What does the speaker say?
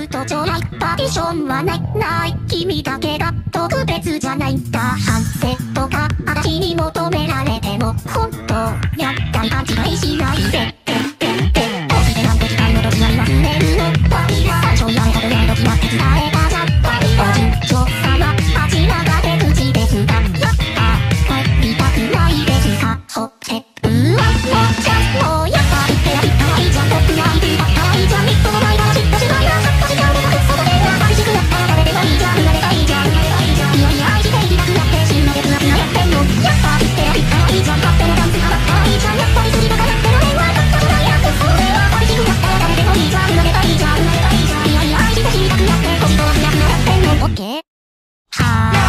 るとちょらいパティションはない君だけが特別じゃないんだ反省とか私に求められても本当やったり勘違いしないでおひでなんて時代の時に忘れるのパリは最初やれたくねえと決まって伝えたじゃんパリおじちょ様あちらが出口ですがやった帰りたくないですかほってうわもうじゃもうやったりってやりたいじゃん僕はいるばっかりじゃんみっともないから知った時代がさっか時間でなくそこでやっぱり軸だったら誰でもいいじゃん慣れたいじゃん慣れたいじゃんいやいや愛していなくなって死ぬまでつなつなやってんのやったりってやりたいじゃん勝手のダンスがばっかりじゃんやっぱり筋がかかっての電話だった時代やそれはやっぱり軸だったら誰でもいいじゃん慣れたいじゃん慣れたいじゃんいやいや愛していなくなって腰とはふやふややってんのオッケーはー